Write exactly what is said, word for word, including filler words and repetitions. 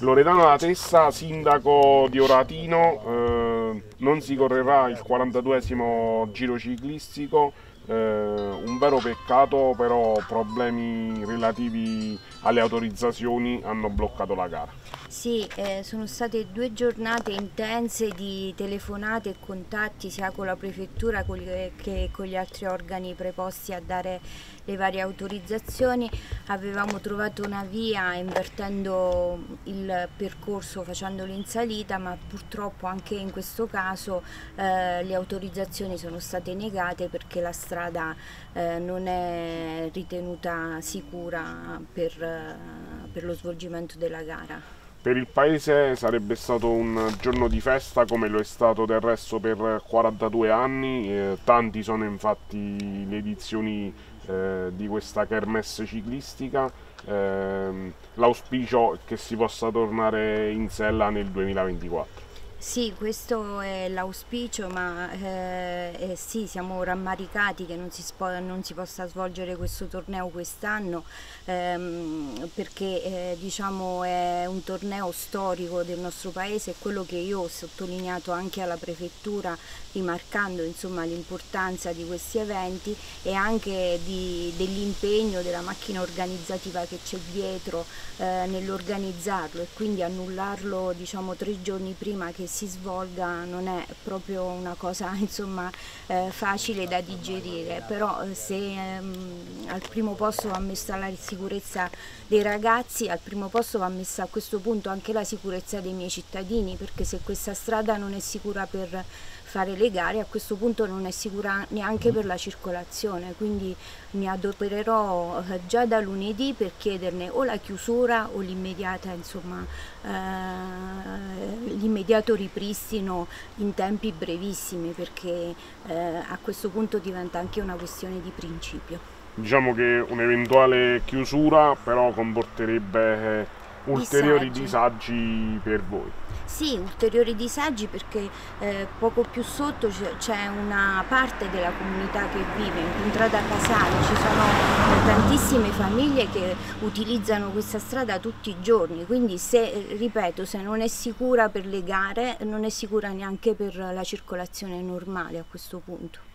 Loredano La Tessa, sindaco di Oratino, eh, non si correrà il quarantaduesimo giro ciclistico, eh, un vero peccato, però problemi relativi alle autorizzazioni hanno bloccato la gara. Sì, eh, sono state due giornate intense di telefonate e contatti sia con la prefettura che con gli altri organi preposti a dare le varie autorizzazioni. Avevamo trovato una via invertendo il percorso, facendolo in salita, ma purtroppo anche in questo caso eh, le autorizzazioni sono state negate perché la strada eh, non è ritenuta sicura per, eh, per lo svolgimento della gara. Per il paese sarebbe stato un giorno di festa come lo è stato del resto per quarantadue anni, eh, tanti sono infatti le edizioni eh, di questa kermesse ciclistica, eh, l'auspicio è che si possa tornare in sella nel duemilaventiquattro. Sì, questo è l'auspicio, ma eh, eh, sì, siamo rammaricati che non si, non si possa svolgere questo torneo quest'anno, ehm, perché eh, diciamo è un torneo storico del nostro paese, è quello che io ho sottolineato anche alla prefettura, rimarcando insomma l'importanza di questi eventi e anche dell'impegno della macchina organizzativa che c'è dietro eh, nell'organizzarlo, e quindi annullarlo diciamo tre giorni prima che si svolga non è proprio una cosa insomma eh, facile da digerire, però eh, se ehm, al primo posto va messa la sicurezza dei ragazzi, al primo posto va messa a questo punto anche la sicurezza dei miei cittadini, perché se questa strada non è sicura per fare le gare, a questo punto non è sicura neanche per la circolazione, quindi mi adopererò eh, già da lunedì per chiederne o la chiusura o l'immediata insomma eh, l'immediato ripristino in tempi brevissimi, perché eh, a questo punto diventa anche una questione di principio. Diciamo che un'eventuale chiusura però comporterebbe eh, ulteriori Disagi. disagi per voi. Sì, ulteriori disagi perché eh, poco più sotto c'è una parte della comunità che vive in Contrada Casale, ci sono eh, tantissime famiglie che utilizzano questa strada tutti i giorni, quindi se, ripeto, se non è sicura per le gare non è sicura neanche per la circolazione normale a questo punto.